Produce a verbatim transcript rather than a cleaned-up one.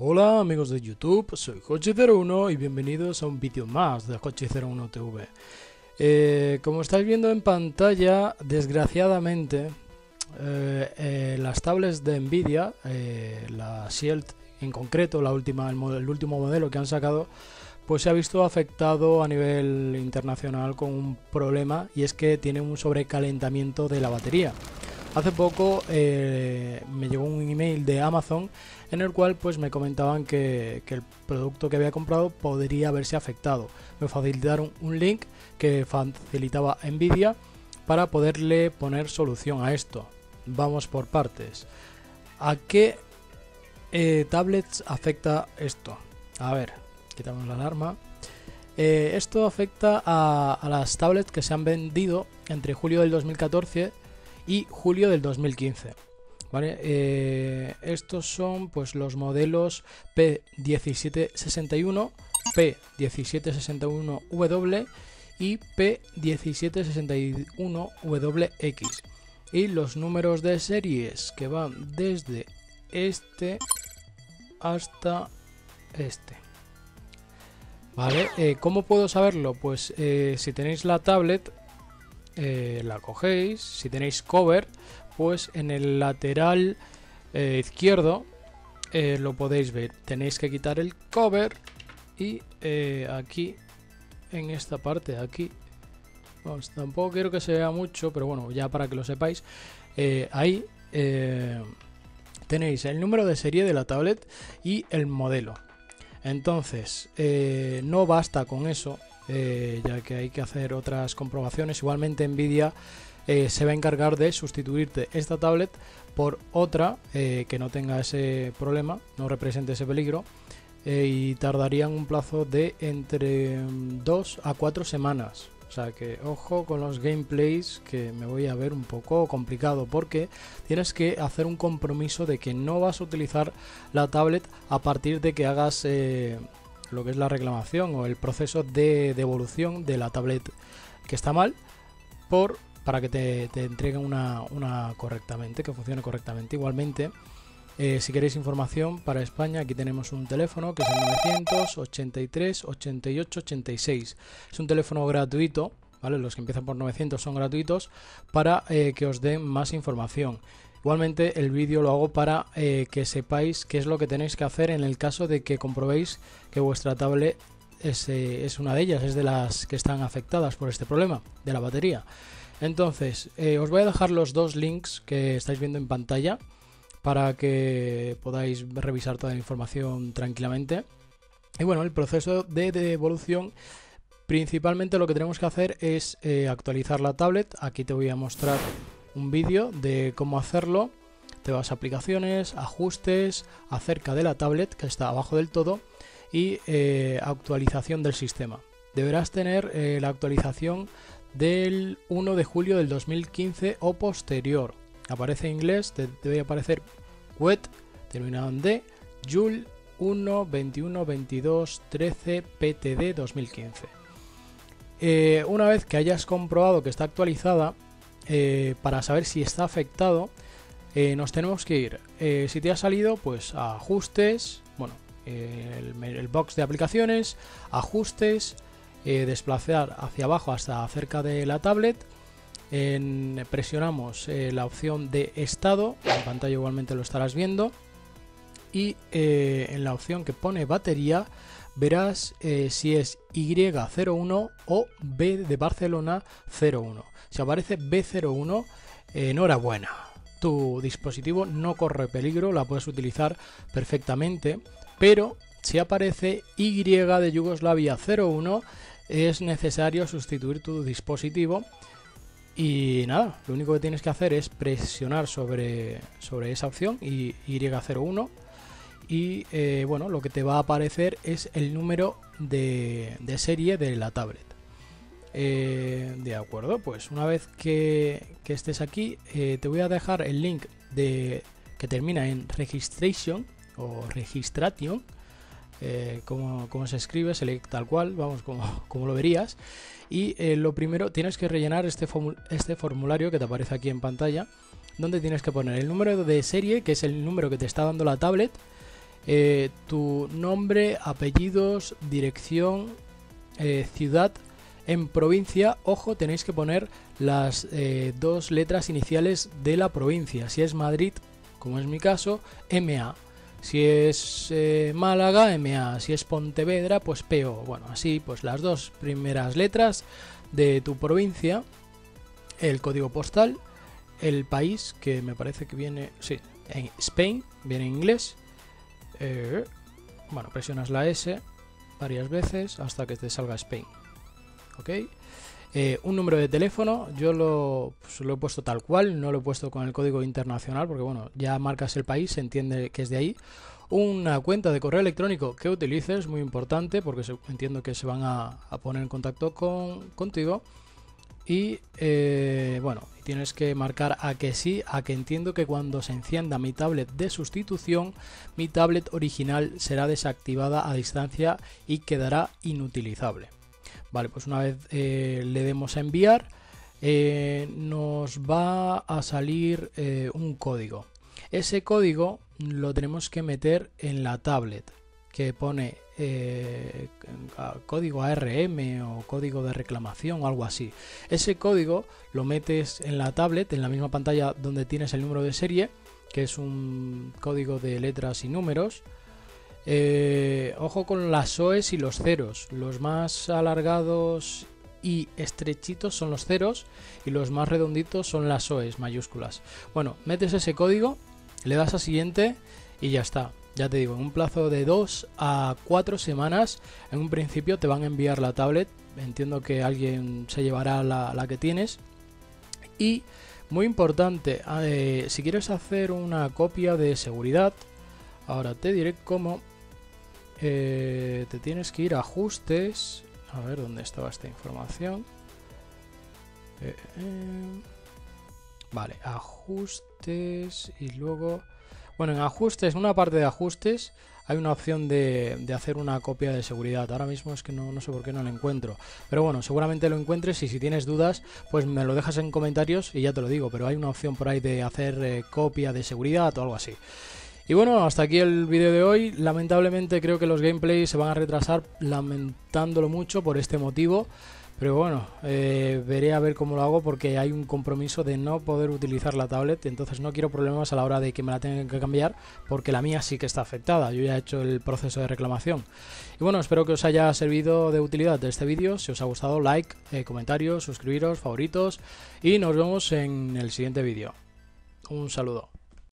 Hola amigos de YouTube, soy Hochi cero uno y bienvenidos a un vídeo más de Hochi cero uno T V. Eh, como estáis viendo en pantalla, desgraciadamente, eh, eh, las tablets de Nvidia, eh, la Shield en concreto, la última, el, el último modelo que han sacado, pues se ha visto afectado a nivel internacional con un problema, y es que tiene un sobrecalentamiento de la batería. Hace poco eh, me llegó un email de Amazon en el cual pues me comentaban que, que el producto que había comprado podría haberse afectado. Me facilitaron un link que facilitaba Nvidia para poderle poner solución a esto. Vamos por partes. ¿A qué eh, tablets afecta esto? A ver, quitamos la alarma. Eh, esto afecta a, a las tablets que se han vendido entre julio del dos mil catorce y julio del dos mil quince. ¿Vale? Eh, estos son pues los modelos P diecisiete sesenta y uno, P diecisiete sesenta y uno W y P diecisiete sesenta y uno W X, y los números de series que van desde este hasta este. Vale, eh, ¿cómo puedo saberlo? Pues eh, si tenéis la tablet, eh, la cogéis. Si tenéis cover, pues en el lateral eh, izquierdo eh, lo podéis ver. Tenéis que quitar el cover y eh, aquí en esta parte de aquí, vamos, tampoco quiero que se vea mucho, pero bueno, ya para que lo sepáis, eh, ahí eh, tenéis el número de serie de la tablet y el modelo. Entonces eh, no basta con eso, eh, ya que hay que hacer otras comprobaciones. Igualmente Nvidia Eh, se va a encargar de sustituirte esta tablet por otra eh, que no tenga ese problema, no represente ese peligro, eh, y tardarían un plazo de entre dos a cuatro semanas. O sea que ojo con los gameplays, que me voy a ver un poco complicado, porque tienes que hacer un compromiso de que no vas a utilizar la tablet a partir de que hagas eh, lo que es la reclamación o el proceso de devolución de la tablet que está mal, por para que te, te entreguen una, una correctamente, que funcione correctamente. Igualmente, eh, si queréis información para España, aquí tenemos un teléfono que es el novecientos ochenta y tres ochenta y ocho ochenta y seis. Es un teléfono gratuito, ¿vale? Los que empiezan por novecientos son gratuitos, para eh, que os den más información. Igualmente el vídeo lo hago para eh, que sepáis qué es lo que tenéis que hacer en el caso de que comprobéis que vuestra tablet es, eh, es una de ellas, es de las que están afectadas por este problema de la batería. Entonces, eh, os voy a dejar los dos links que estáis viendo en pantalla para que podáis revisar toda la información tranquilamente. Y bueno, el proceso de devolución, principalmente lo que tenemos que hacer es eh, actualizar la tablet. Aquí te voy a mostrar un vídeo de cómo hacerlo. Te vas a aplicaciones, ajustes, acerca de la tablet, que está abajo del todo, y eh, actualización del sistema. Deberás tener eh, la actualización del uno de julio del dos mil quince o posterior. Aparece en inglés, te debe aparecer wet, terminado en D, Joule uno veintiuno veintidós trece P T D dos mil quince. Eh, una vez que hayas comprobado que está actualizada, eh, para saber si está afectado, eh, nos tenemos que ir, eh, si te ha salido, pues a ajustes, bueno, eh, el, el box de aplicaciones, ajustes, Eh, desplazar hacia abajo hasta cerca de la tablet, en, presionamos eh, la opción de estado, en pantalla igualmente lo estarás viendo, y eh, en la opción que pone batería verás eh, si es Y cero uno o B de Barcelona cero uno. Si aparece B cero uno, eh, enhorabuena, tu dispositivo no corre peligro, la puedes utilizar perfectamente, pero si aparece Y de Yugoslavia cero uno, es necesario sustituir tu dispositivo. Y nada, lo único que tienes que hacer es presionar sobre, sobre esa opción Y cero uno, y eh, bueno, lo que te va a aparecer es el número de, de serie de la tablet. Eh, de acuerdo, pues una vez que, que estés aquí, eh, te voy a dejar el link de, que termina en registration o registration. Eh, como, como se escribe, select tal cual, vamos, como, como lo verías. Y eh, lo primero, tienes que rellenar este, este formulario que te aparece aquí en pantalla, donde tienes que poner el número de serie, que es el número que te está dando la tablet, eh, tu nombre, apellidos, dirección, eh, ciudad. En provincia, ojo, tenéis que poner las eh, dos letras iniciales de la provincia. Si es Madrid, como es mi caso, M A. Si es eh, Málaga, M A. Si es Pontevedra, pues P O. Bueno, así pues las dos primeras letras de tu provincia, el código postal, el país, que me parece que viene, sí, en Spain, viene en inglés. Eh, bueno, presionas la S varias veces hasta que te salga Spain. Ok, eh, un número de teléfono, yo lo, pues, lo he puesto tal cual, no lo he puesto con el código internacional porque bueno, ya marcas el país, se entiende que es de ahí. Una cuenta de correo electrónico que utilices, muy importante porque se, entiendo que se van a, a poner en contacto con, contigo. Y eh, bueno, tienes que marcar a que sí, a que entiendo que cuando se encienda mi tablet de sustitución, mi tablet original será desactivada a distancia y quedará inutilizable. Vale, pues una vez eh, le demos a enviar, eh, nos va a salir eh, un código. Ese código lo tenemos que meter en la tablet, que pone eh, código A R M o código de reclamación o algo así. Ese código lo metes en la tablet, en la misma pantalla donde tienes el número de serie, que es un código de letras y números. Eh, ojo con las O Es y los ceros. Los más alargados y estrechitos son los ceros y los más redonditos son las O Es mayúsculas. Bueno, metes ese código, le das a siguiente y ya está. Ya te digo, en un plazo de dos a cuatro semanas, en un principio te van a enviar la tablet. Entiendo que alguien se llevará la, la que tienes. Y muy importante, eh, si quieres hacer una copia de seguridad, ahora te diré cómo. Eh, te tienes que ir a ajustes. A ver dónde estaba esta información. Eh, eh. Vale, ajustes y luego... Bueno, en ajustes, en una parte de ajustes, hay una opción de, de hacer una copia de seguridad. Ahora mismo es que no, no sé por qué no la encuentro. Pero bueno, seguramente lo encuentres y si tienes dudas, pues me lo dejas en comentarios y ya te lo digo. Pero hay una opción por ahí de hacer eh, copia de seguridad o algo así. Y bueno, hasta aquí el vídeo de hoy. Lamentablemente creo que los gameplays se van a retrasar, lamentándolo mucho por este motivo. Pero bueno, eh, veré a ver cómo lo hago porque hay un compromiso de no poder utilizar la tablet. Entonces no quiero problemas a la hora de que me la tengan que cambiar porque la mía sí que está afectada. Yo ya he hecho el proceso de reclamación. Y bueno, espero que os haya servido de utilidad de este vídeo. Si os ha gustado, like, eh, comentarios, suscribiros, favoritos. Y nos vemos en el siguiente vídeo. Un saludo.